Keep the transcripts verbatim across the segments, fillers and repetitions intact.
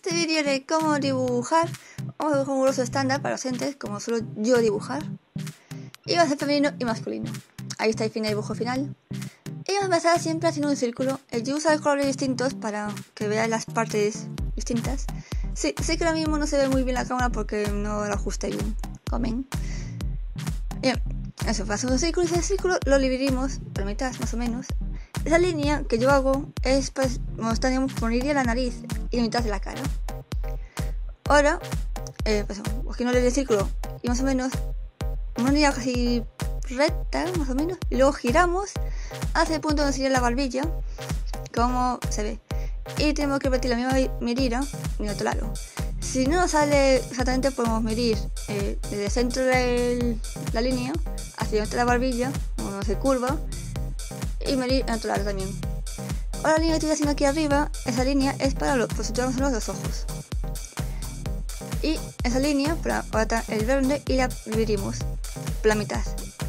este vídeo de cómo dibujar, vamos a dibujar un rostro estándar para docentes, como suelo yo dibujar. Y va a ser femenino y masculino. Ahí está el fin de dibujo final. Y vamos a empezar siempre haciendo un círculo. Yo uso colores distintos para que vean las partes distintas. Sí, sé que ahora mismo no se ve muy bien la cámara porque no lo ajusté bien. Comen. Bien, eso, hacemos un círculo y ese círculo lo dividimos por la mitad, más o menos. Esa línea que yo hago es, pues, mostraríamos poniría la nariz y la mitad de la cara. Ahora, eh, pues, cogimos el círculo y más o menos una línea casi recta, más o menos, y luego giramos hacia el punto donde sería la barbilla, como se ve. Y tenemos que repetir la misma medida en otro lado. Si no nos sale exactamente, podemos medir eh, desde el centro de la línea hacia la barbilla, como se curva, y medir en otro lado también. Ahora la línea que estoy haciendo aquí arriba, esa línea es para los, pues, situarnos los ojos. Y esa línea, para ahora el verde, y la dividimos por la mitad.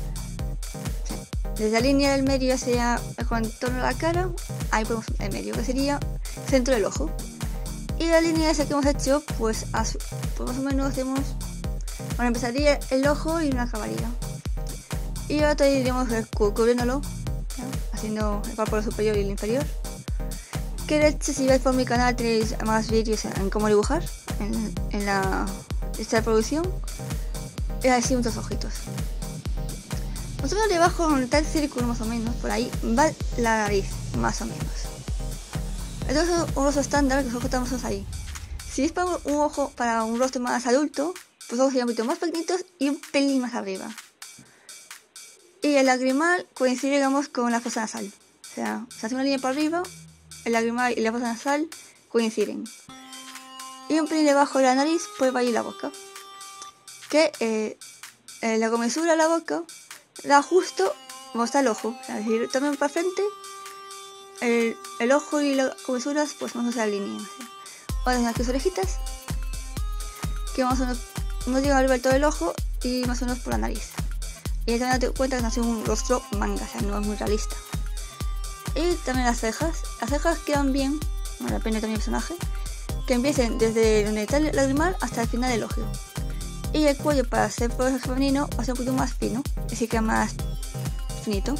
Desde la línea del medio hacia el contorno de la cara, ahí ponemos el medio, que sería el centro del ojo. Y la línea esa que hemos hecho, pues, pues más o menos hacemos, bueno, empezaría el ojo y una acabaría. Y ahora iríamos cubriéndolo, ¿no? Haciendo el párpado superior y el inferior. Que de hecho, si vais por mi canal tenéis más vídeos en cómo dibujar, en, en la esta reproducción. Y así muchos ojitos. Más o menos debajo, donde está el círculo, más o menos, por ahí va la nariz, más o menos. Entonces es un rostro estándar que nosotros estamos ahí. Si es para un ojo, para un rostro más adulto, pues los ojos serían un poquito más pequeñitos y un pelín más arriba. Y el lagrimal coincide, digamos, con la fosa nasal. O sea, se hace una línea para arriba, el lagrimal y la fosa nasal coinciden. Y un pelín debajo de la nariz, pues va ahí la boca. Que eh, eh, la comensura de la boca da justo como está el ojo. O sea, es decir, también para frente. El, el ojo y las comesuras, pues vamos a hacer la línea. ¿Sí? Ahora las tres orejitas, que más o menos no llega arriba del todo el ojo y más o menos por la nariz. Y ahí también te cuenta que hace un rostro manga, o sea, no es muy realista. Y también las cejas. Las cejas quedan bien, bueno, depende también del personaje, que empiecen desde donde está el lagrimal hasta el final del ojo. Y el cuello, para ser personaje femenino, va a ser un poquito más fino, así que más finito.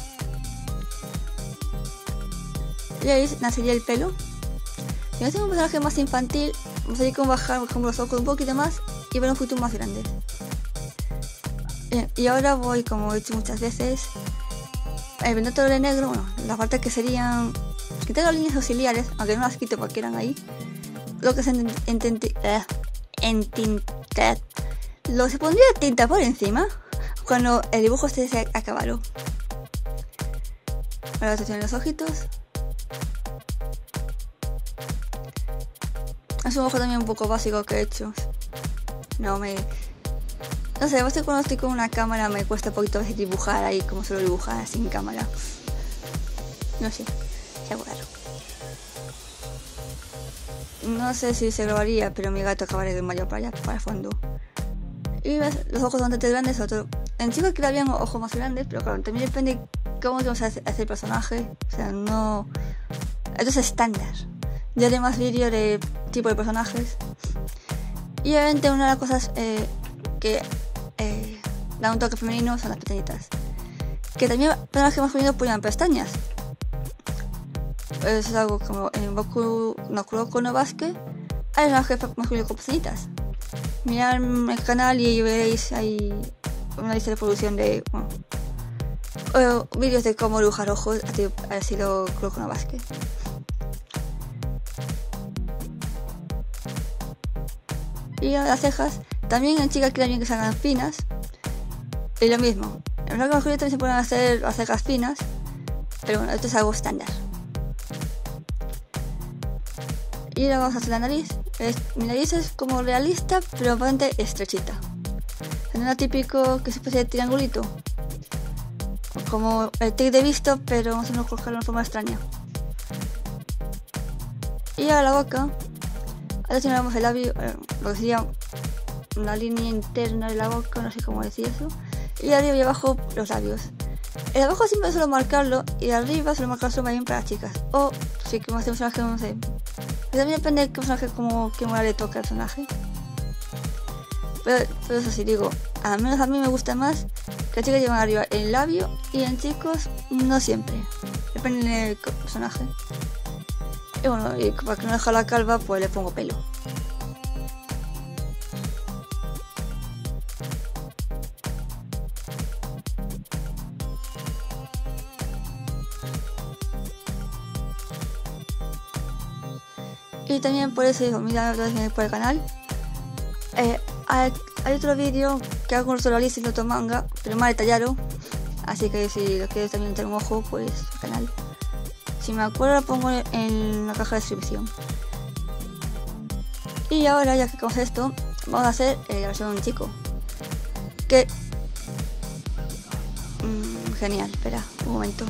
Y ahí nacería el pelo. Si no tengo un personaje más infantil, vamos a ir con bajar por ejemplo, los ojos un poquito más y ver un futuro más grande. Bien, y ahora voy, como he hecho muchas veces, eh, viendo todo de negro, bueno, las partes que serían, quitar las líneas auxiliares, aunque no las quito porque eran ahí, lo que se entintar, eh, entintar, lo se pondría tinta por encima cuando el dibujo esté acabado. Ahora se tienen los ojitos. Es un ojo también un poco básico que he hecho. No me... No sé, a cuando estoy con una cámara me cuesta un poquito dibujar ahí como suelo dibujar sin cámara. No sé, es algo raro. No sé si se grabaría, pero mi gato acabaría de mayor para allá, para el fondo. Y ves, los ojos son bastante grandes, otro. En chicos quedarían ojos más grandes, pero claro, también depende cómo vamos a hacer el personaje. O sea, no... Esto es estándar. Ya haré más vídeos de tipo de personajes. Y obviamente una de las cosas eh, que eh, da un toque femenino son las pestañitas. Que también personajes masculinos ponen pestañas. Eso es algo como en Boku no Kuroko no Basket. Hay personajes masculinos con pestañitas. Mirad el canal y veréis ahí una lista de producción de bueno, eh, vídeos de cómo dibujar ojos al estilo Kuroko no Basket. Y las cejas, también en chicas queda bien que se hagan finas. Y lo mismo, en los masculinos también se pueden hacer las cejas finas, pero bueno, esto es algo estándar. Y ahora vamos a hacer la nariz. Es, mi nariz es como realista, pero bastante estrechita. No es típico que es una especie de triangulito, como el tic de visto, pero vamos a colocarlo en forma extraña. Y ahora la boca. Ahora tenemos el labio, eh, lo que sería una línea interna de la boca, no sé cómo decir eso. Y arriba y abajo los labios. El de abajo siempre suelo marcarlo y de arriba suelo marcarlo más bien para las chicas. O si queremos hacer un personaje, no sé, Y también depende del personaje, como que moral le toca al personaje. Pero, pero eso sí, digo, al menos a mí me gusta más que chicas llevan arriba el labio y en chicos no siempre. Depende del personaje. Y bueno, y para que no deje la calva, pues le pongo pelo. Y también por eso digo, mira otra vez por el canal. Eh, hay, hay otro vídeo que hago con solo Alice y otro manga, pero más detallado. Así que si lo quieres también echar un ojo, pues el canal. Si me acuerdo lo pongo en la caja de descripción. Y ahora, ya que hacemos esto, vamos a hacer eh, la versión de un chico. Que... Mmm, genial, espera, un momento.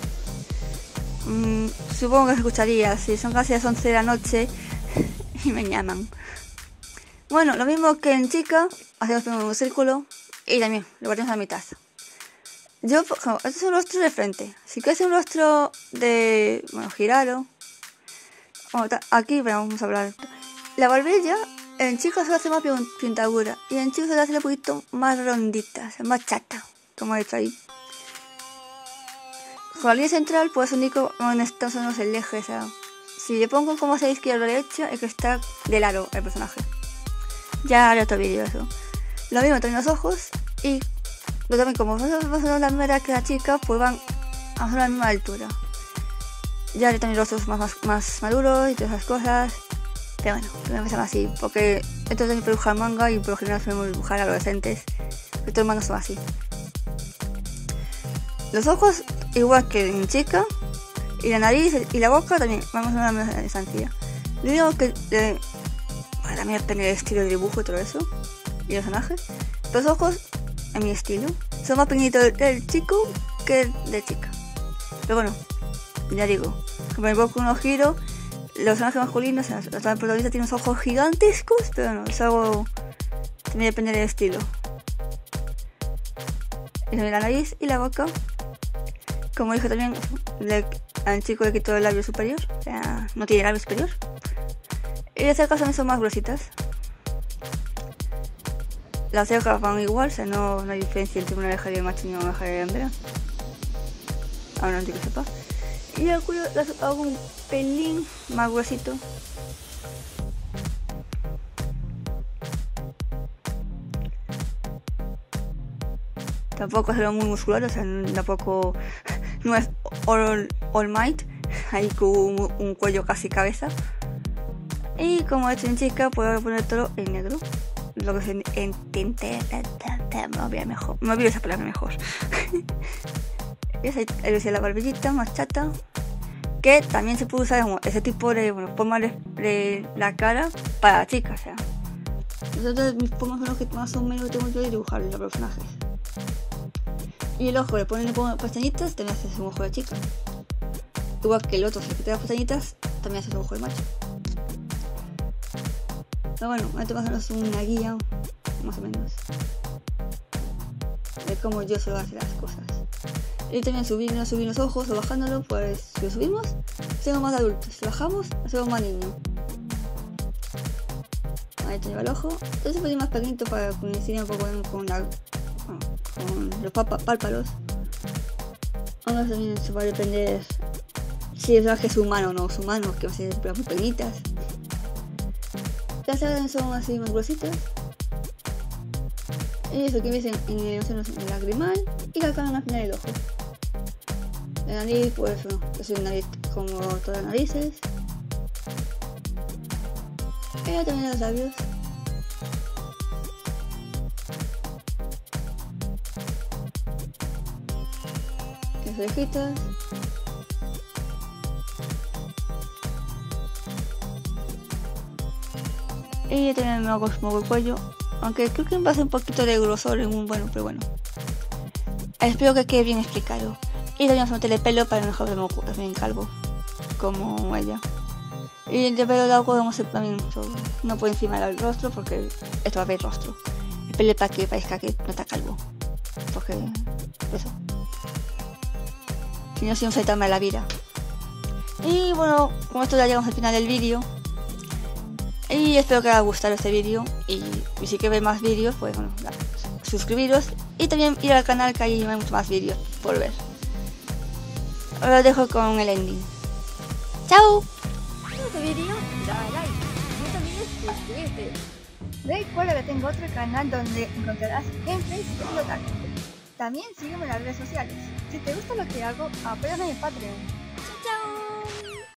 Mm, supongo que se escucharía, si son casi las once de la noche y me llaman. Bueno, lo mismo que en chica, hacemos un círculo y también lo partimos a la mitad. Yo, por ejemplo, este es un rostro de frente. Si quieres un rostro de... bueno, girado. Aquí vamos a hablar. La barbilla, en chicos se hace más pintadura y en chicos se hace un poquito más rondita, más chata, como he hecho ahí. Con la línea central, pues único en estos son los ejes, o sea, si le pongo como hacia izquierda o derecha, es que está de lado el personaje. Ya haré otro vídeo eso. Lo mismo también los ojos y lo también como son la misma edad que la chica, pues van a la misma altura. Ya haré también los ojos más, más, más maduros y todas esas cosas. Pero bueno, voy a empezar así, porque esto también puede dibujar manga y por lo general podemos dibujar a adolescentes, que todos los mangas son así. Los ojos, igual que en chica, y la nariz y la boca también vamos a una misma distancia. Lo único que eh, bueno, también depende del estilo de dibujo y todo eso, y los personajes. Los ojos, en mi estilo, son más pequeñitos del chico que de chica. Pero bueno, ya digo, como el boca unos giros, los personajes masculinos, o sea, los protagonistas tienen unos ojos gigantescos, pero no, es algo también depende del estilo. Y también la nariz y la boca. Como dije también, le, al chico le quito el labio superior, o sea, no tiene labio superior. Y las cejas también son más gruesitas. Las cejas van igual, o sea, no, no hay diferencia entre una oreja de macho y una oreja de hembra. Ahora no tengo que sepa. Y el cuello las hago un pelín más gruesito. Tampoco es algo muy muscular, o sea, tampoco no es all, all might, ahí con un, un cuello casi cabeza. Y como he hecho en chica, puedo poner todo en negro. Lo que se entiende, me olvidé mejor, me olvidé esa palabra mejor. Esa es la barbillita más chata, que también se puede usar como ese tipo de, bueno, forma de, de la cara para chicas, o sea. Nosotros mis formas son los que más o menos tengo yo de dibujar los personajes. Y el ojo le ponen, le pongo pestañitas, también haces un ojo de chica. Igual que el otro, si le quitas las pestañitas, también haces un ojo de macho. Pero bueno, esto más o menos una guía, más o menos, de cómo yo suelo hacer las cosas. Y también subir, no subir los ojos o bajándolo, pues si lo subimos, hacemos más adultos. Si bajamos, hacemos más niños. Ahí te lleva el ojo. Entonces puede ir más pequeñito para coincidir un poco con, la, con los párpados. Ahora también se va a depender si el personaje es humano o no es humano, que va a ser muy pequeñitas. Las cejas son así más gruesitas. Y eso que ves en, en, el, en el lagrimal y la cara al final del ojo. La nariz, pues no, es una nariz como todas las narices. Y también los labios. Las orejitas. Y también me hago el cuello. Aunque creo que me pasa un poquito de grosor en un bueno, pero bueno. Espero que quede bien explicado. Y también vamos a meterle pelo para no dejarlo también calvo, como ella. Y el de pelo largo vamos a hacer también no por encima del rostro, porque esto va a ver el rostro. El pelo para que parezca que no está calvo. Porque eso. Si no, si no se toma la vida. Y bueno, con esto ya llegamos al final del vídeo. Y espero que os haya gustado este vídeo. Y, y si queréis más vídeos, pues bueno, suscribiros. Y también ir al canal, que hay muchos más vídeos por ver. Os dejo con el ending. ¡Chao! En este vídeo, dale like. No te olvides suscribirte. Recuerda que tengo otro canal donde encontrarás gameplays de Otaku. También sígueme en las redes sociales. Si te gusta lo que hago, apóyame en Patreon.